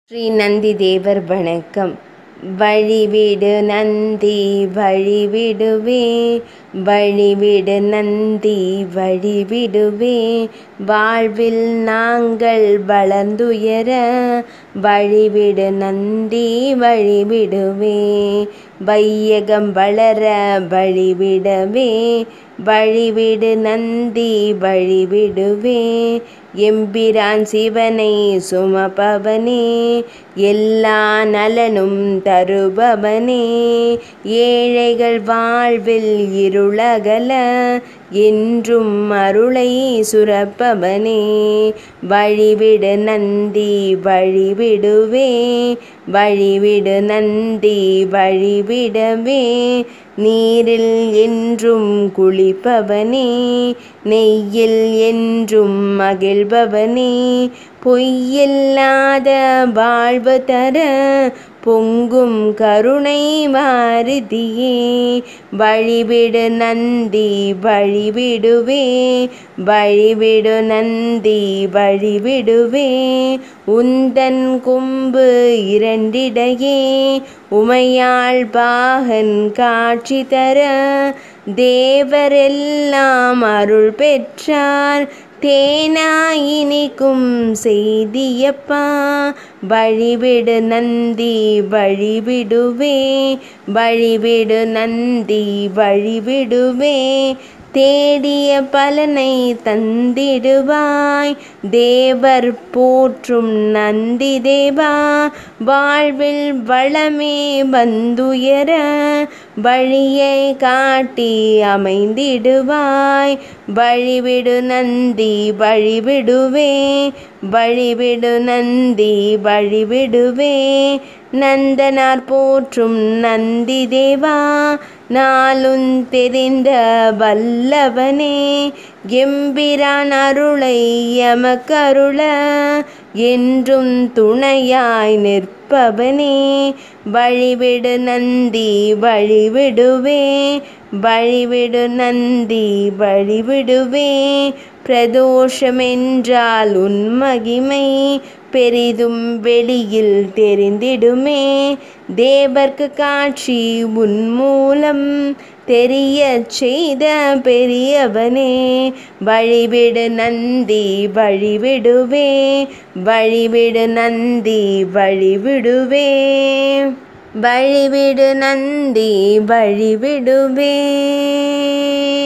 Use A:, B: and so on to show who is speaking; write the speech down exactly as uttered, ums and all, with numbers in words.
A: ஸ்ரீ நந்தி தேவர் வணக்கம். வழிவிடு நந்தி வழிவிடுவே, வழிவிடு நந்தி வழிவிடுவே, வாழ்வில் நாங்கள் வளர்ந்துயர வழிவிடு நந்தி வழிவிடுவே, வையகம் வளர வழிவிடவே வழிவிடு நந்தி வழிவிடுவே, எம்பிரான் சிவனை சுமப்பவனே எல்லா நலனும் தருபவனே, ஏழைகள் வாழ்வில் இருளகல என்றும் அருளை சுரப்பவனே, வழிவிடு நந்தி வழிவிடுவே, வழிவிடு நந்தி வழிவிடவே, நீரில் என்றும் குளிப்பவனே நெய்யில் என்றும் மகிழ்பவனே, பொய்யில்லாத வாழ்வு தர பொங்கும் கருணை வாரிதியே, வழிவிடு நந்தி வழிவிடுவே, வழிவிடு நந்தி வழிவிடுவே, உந்தன் கொம்பு இரண்டிடையே உமையாள் பாகன் காட்சி தர தேவரெல்லாம் அருள் பெற்றார் தேனாயினிக்கும் செய்தியப்பா, வழிவிடு நந்தி வழிவிடுவே, வழிவிடு நந்தி வழிவிடுவே, தேடிய பலனை தந்திடுவாய் தேவர் போற்றும் நந்தி தேவா, வாழ்வில் வளமே வந்துயர வழியை காட்டி அமைந்திடுவாய், வழிவிடு நந்தி வழிவிடுவே, வழிவிடு நந்தி வழிவிடுவே, நந்தனார் போற்றும் நந்தி தேவா, நாளும் தெரிந்த வல்லவனே, எம்பிரான் அருளை எமக்கருள என்றும் துணையாய் நிற்பவனே, வழிவிடு நந்தி வழிவிடுவே, வழிவிடு நந்தி வழிவிடுவே, பிரதோஷமென்றால் உன் மகிமை பெரிதும் வெளியில் தெரிந்திடுமே, தேவர்க்கு காட்சி உன் மூலம் தெரிய செய்த பெரியவனே, வழிவிடு நந்தி வழிவிடுவே, வழிவிடு நந்தி வழிவிடுவே, வழிவிடு நந்தி வழிவிடுவே.